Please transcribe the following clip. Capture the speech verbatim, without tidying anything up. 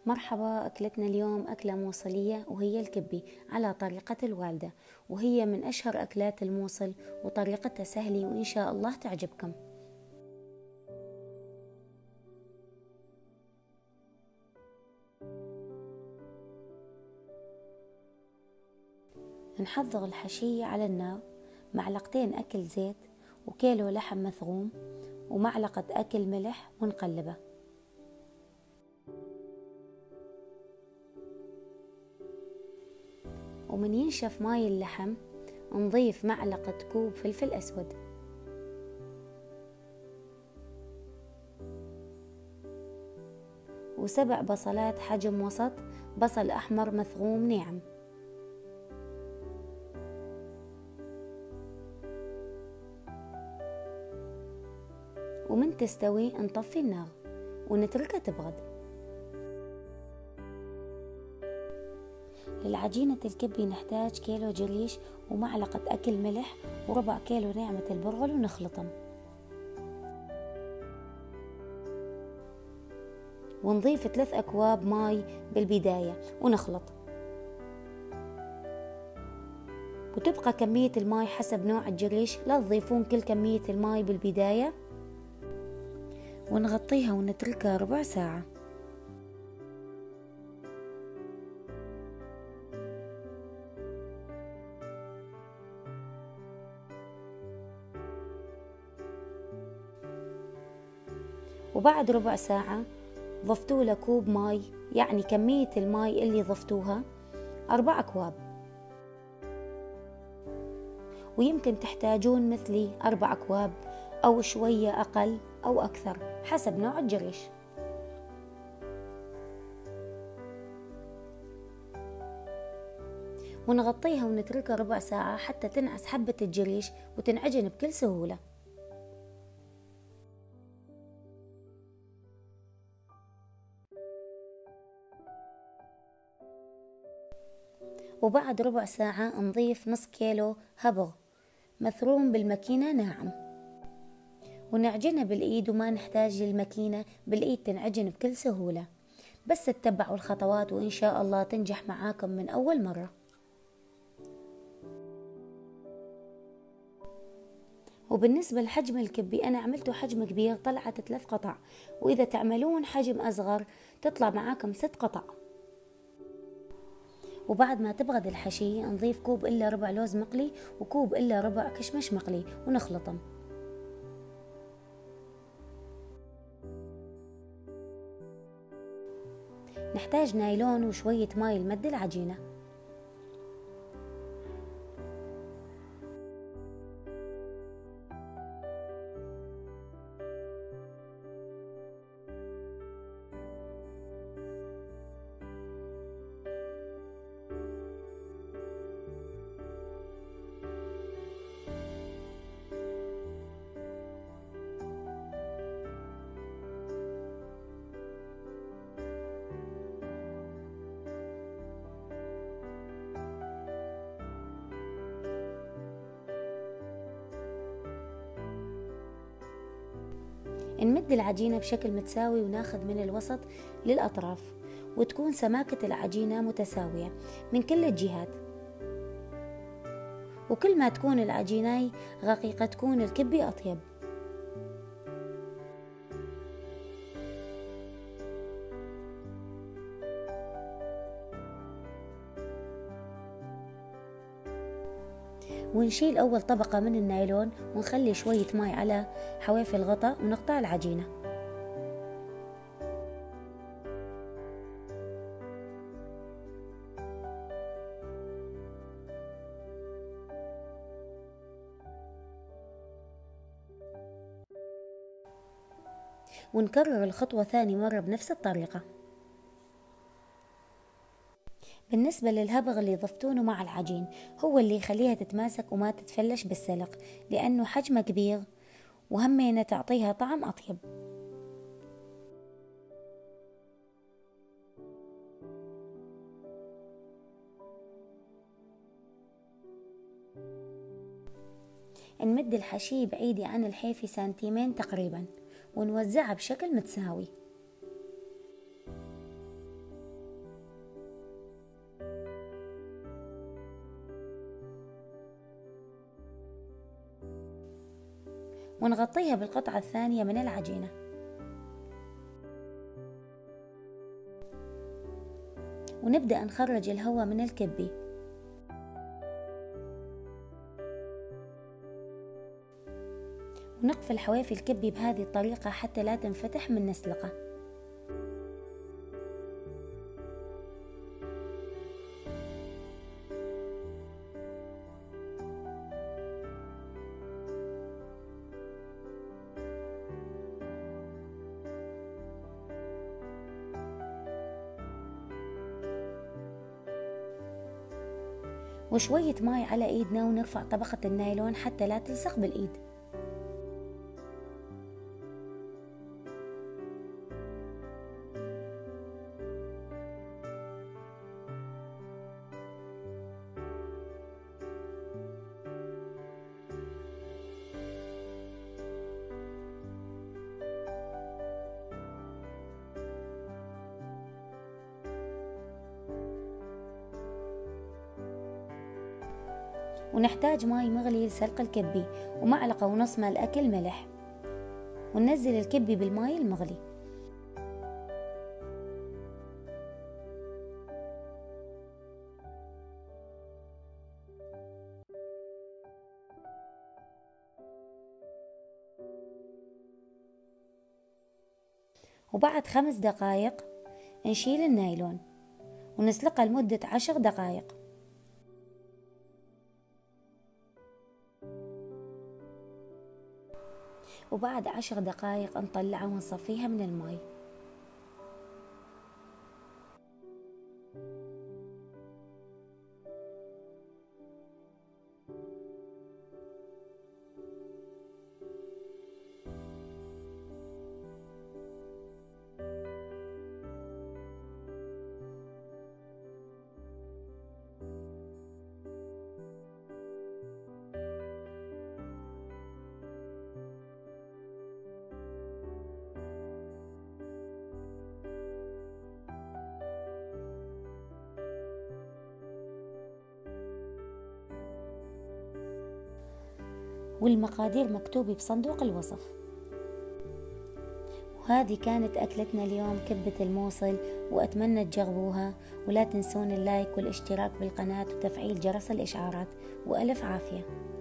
مرحبا، أكلتنا اليوم أكلة موصلية وهي الكبي على طريقة الوالدة، وهي من أشهر أكلات الموصل وطريقتها سهلة وإن شاء الله تعجبكم. نحضر الحشية على النار: معلقتين أكل زيت، وكيلو لحم مثغوم، ومعلقة أكل ملح، ونقلبه. ومن ينشف ماي اللحم نضيف معلقة كوب فلفل أسود، وسبع بصلات حجم وسط، بصل أحمر مثغوم ناعم، ومن تستوي نطفي النار ونتركها تبرد. للعجينة الكبي نحتاج كيلو جريش ومعلقة أكل ملح وربع كيلو ناعمة البرغل، ونخلطهم. ونضيف ثلاث أكواب ماي بالبداية ونخلط، وتبقى كمية الماي حسب نوع الجريش، لا تضيفون كل كمية الماي بالبداية. ونغطيها ونتركها ربع ساعة. وبعد ربع ساعة ضفتوا له كوب ماي، يعني كمية الماي اللي ضفتوها أربع أكواب، ويمكن تحتاجون مثلي أربع أكواب أو شوية أقل أو أكثر حسب نوع الجريش. ونغطيها ونتركها ربع ساعة حتى تنعس حبة الجريش وتنعجن بكل سهولة. وبعد ربع ساعة نضيف نص كيلو هبغ مثروم بالماكينة ناعم، ونعجنها بالإيد، وما نحتاج للماكينة، بالإيد تنعجن بكل سهولة. بس تتبعوا الخطوات وإن شاء الله تنجح معاكم من أول مرة. وبالنسبة لحجم الكبي أنا عملته حجم كبير، طلعت ثلاث قطع، وإذا تعملون حجم أصغر تطلع معاكم ست قطع. وبعد ما تبرد الحشية نضيف كوب إلا ربع لوز مقلي وكوب إلا ربع كشمش مقلي ونخلطهم. نحتاج نايلون وشوية ماي لمد العجينة. نمد العجينة بشكل متساوي وناخذ من الوسط للأطراف، وتكون سماكة العجينة متساوية من كل الجهات. وكل ما تكون العجينة رقيقة تكون الكبي أطيب. ونشيل أول طبقة من النايلون ونخلي شوية ماء على حواف الغطاء ونقطع العجينة. ونكرر الخطوة ثاني مرة بنفس الطريقة. بالنسبة للهبغ اللي ضفتونه مع العجين هو اللي يخليها تتماسك وما تتفلش بالسلق، لأنه حجمه كبير وهمينة تعطيها طعم أطيب. نمد الحشي بعيدة عن الحيفي سنتيمين تقريبا، ونوزعها بشكل متساوي. ونغطيها بالقطعة الثانية من العجينة. ونبدأ نخرج الهواء من الكبي. ونقفل حواف الكبي بهذه الطريقة حتى لا تنفتح من نسلقة. وشوية ماء على ايدنا ونرفع طبقة النايلون حتى لا تلصق بالايد. ونحتاج ماء مغلي لسلق الكبي ومعلقة ونص مال أكل ملح، وننزل الكبي بالماء المغلي. وبعد خمس دقائق نشيل النايلون ونسلقها لمدة عشر دقائق. وبعد عشر دقائق نطلعها ونصفيها من الماء. والمقادير مكتوبة بصندوق الوصف. وهذه كانت أكلتنا اليوم، كبة الموصل، وأتمنى تجربوها، ولا تنسون اللايك والاشتراك بالقناة وتفعيل جرس الإشعارات، وألف عافية.